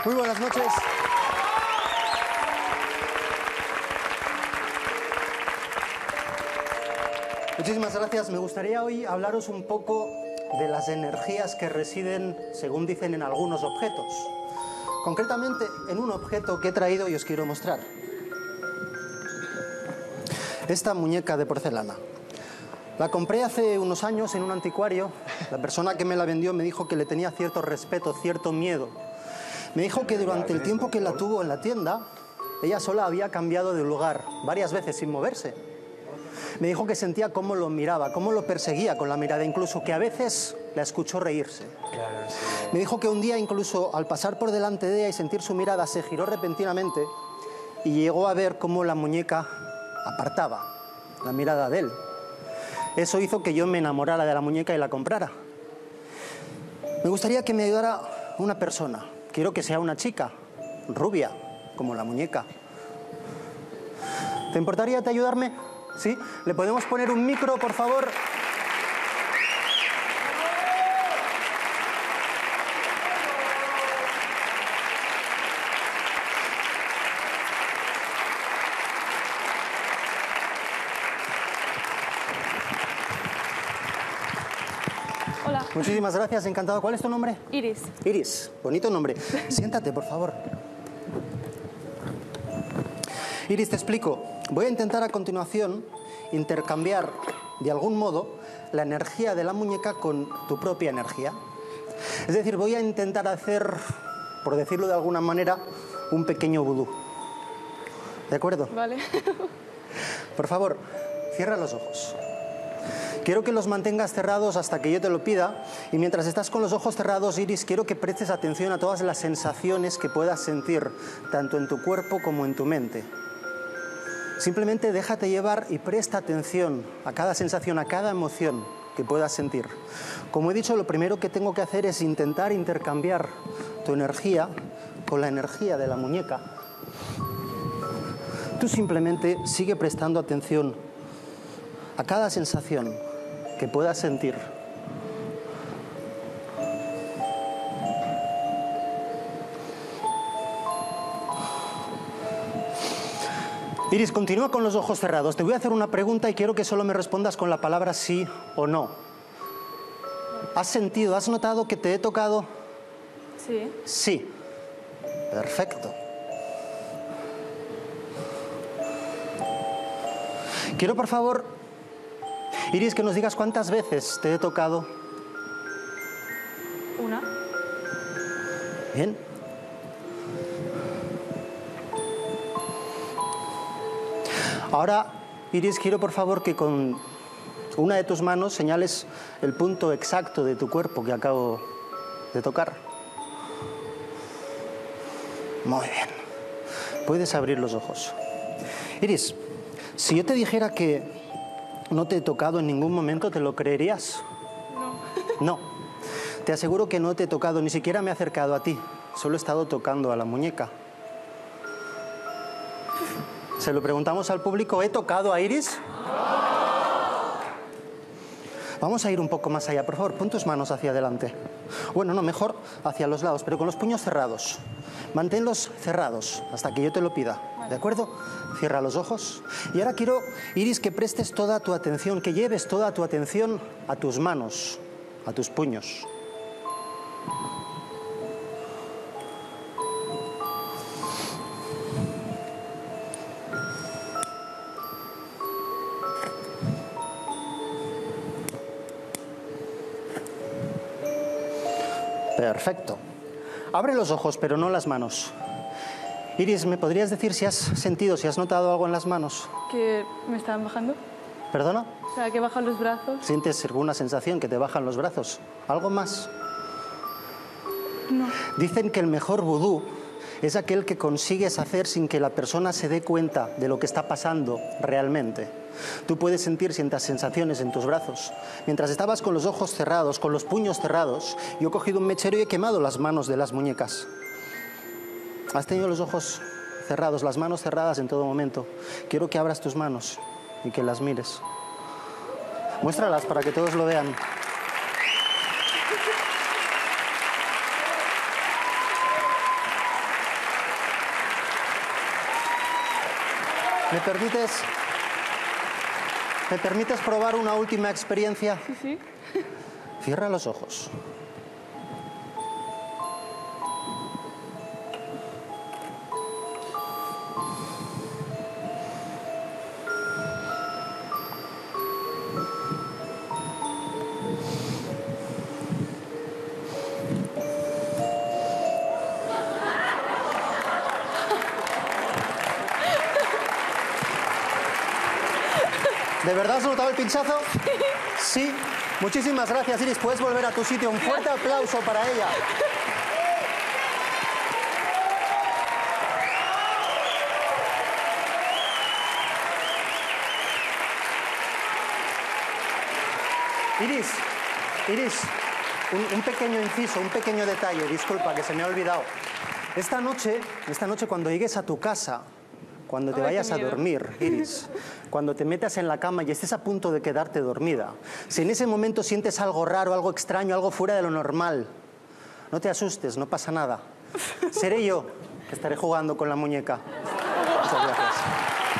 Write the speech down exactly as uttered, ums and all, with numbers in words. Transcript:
Muy buenas noches. Muchísimas gracias. Me gustaría hoy hablaros un poco de las energías que residen, según dicen, en algunos objetos. Concretamente, en un objeto que he traído y os quiero mostrar. Esta muñeca de porcelana. La compré hace unos años en un anticuario. La persona que me la vendió me dijo que le tenía cierto respeto, cierto miedo. Me dijo que durante el tiempo que la tuvo en la tienda, ella sola había cambiado de lugar varias veces sin moverse. Me dijo que sentía cómo lo miraba, cómo lo perseguía con la mirada, incluso que a veces la escuchó reírse. Me dijo que un día, incluso al pasar por delante de ella y sentir su mirada, se giró repentinamente y llegó a ver cómo la muñeca apartaba la mirada de él. Eso hizo que yo me enamorara de la muñeca y la comprara. Me gustaría que me ayudara una persona. Quiero que sea una chica, rubia, como la muñeca. ¿Te importaría te ayudarme? ¿Sí? ¿Le podemos poner un micro, por favor? Hola. Muchísimas gracias, encantado. ¿Cuál es tu nombre? Iris. Iris, bonito nombre. Siéntate, por favor. Iris, te explico. Voy a intentar a continuación intercambiar, de algún modo, la energía de la muñeca con tu propia energía. Es decir, voy a intentar hacer, por decirlo de alguna manera, un pequeño vudú. ¿De acuerdo? Vale. Por favor, cierra los ojos. Quiero que los mantengas cerrados hasta que yo te lo pida, y mientras estás con los ojos cerrados, Iris, quiero que prestes atención a todas las sensaciones que puedas sentir, tanto en tu cuerpo como en tu mente. Simplemente déjate llevar y presta atención a cada sensación, a cada emoción que puedas sentir. Como he dicho, lo primero que tengo que hacer es intentar intercambiar tu energía con la energía de la muñeca. Tú simplemente sigue prestando atención a cada sensación que puedas sentir. Iris, continúa con los ojos cerrados. Te voy a hacer una pregunta y quiero que solo me respondas con la palabra sí o no. ¿Has sentido, has notado que te he tocado? Sí. Sí. Perfecto. Quiero, por favor, Iris, que nos digas cuántas veces te he tocado. Una. Bien. Ahora, Iris, quiero por favor que con una de tus manos señales el punto exacto de tu cuerpo que acabo de tocar. Muy bien. Puedes abrir los ojos. Iris, si yo te dijera que no te he tocado en ningún momento, ¿te lo creerías? No. No. Te aseguro que no te he tocado, ni siquiera me he acercado a ti. Solo he estado tocando a la muñeca. Se lo preguntamos al público, ¿he tocado a Iris? Vamos a ir un poco más allá, por favor, pon tus manos hacia adelante. Bueno, no, mejor hacia los lados, pero con los puños cerrados. Manténlos cerrados hasta que yo te lo pida, ¿de acuerdo? Cierra los ojos. Y ahora quiero, Iris, que prestes toda tu atención, que lleves toda tu atención a tus manos, a tus puños. Perfecto. Abre los ojos, pero no las manos. Iris, ¿me podrías decir si has sentido, si has notado algo en las manos? ¿Que me estaban bajando? ¿Perdona? O sea, que bajan los brazos. ¿Sientes alguna sensación que te bajan los brazos? ¿Algo más? No. Dicen que el mejor vudú es aquel que consigues hacer sin que la persona se dé cuenta de lo que está pasando realmente. Tú puedes sentir ciertas sensaciones en tus brazos. Mientras estabas con los ojos cerrados, con los puños cerrados, yo he cogido un mechero y he quemado las manos de las muñecas. Has tenido los ojos cerrados, las manos cerradas en todo momento. Quiero que abras tus manos y que las mires. Muéstralas para que todos lo vean. ¿Me permites, ¿Me permites probar una última experiencia? Sí, sí. Cierra los ojos. ¿De verdad has notado el pinchazo? Sí. Sí. Muchísimas gracias, Iris. Puedes volver a tu sitio. Un fuerte aplauso para ella. Iris, Iris, un, un pequeño inciso, un pequeño detalle. Disculpa, que se me ha olvidado. Esta noche, esta noche cuando llegues a tu casa, cuando te Ay, vayas qué a miedo. dormir, Iris, cuando te metas en la cama y estés a punto de quedarte dormida, si en ese momento sientes algo raro, algo extraño, algo fuera de lo normal, no te asustes, no pasa nada. Seré yo que estaré jugando con la muñeca. Muchas gracias.